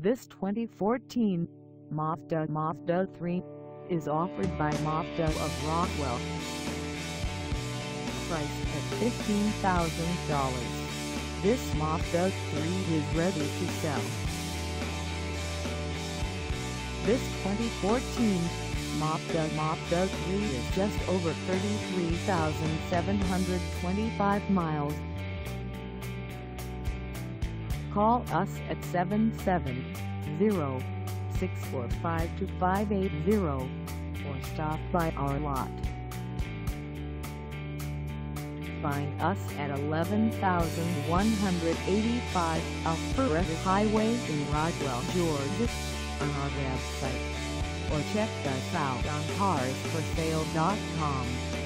This 2014 Mazda 3 is offered by Mazda of Rockwell. Priced at $15,000, this Mazda 3 is ready to sell. This 2014 Mazda 3 is just over 33,725 miles. Call us at 770-645-2580 or stop by our lot. Find us at 11,185 Alpharetta Highway in Roswell, Georgia on our website, or check us out on carsforsale.com.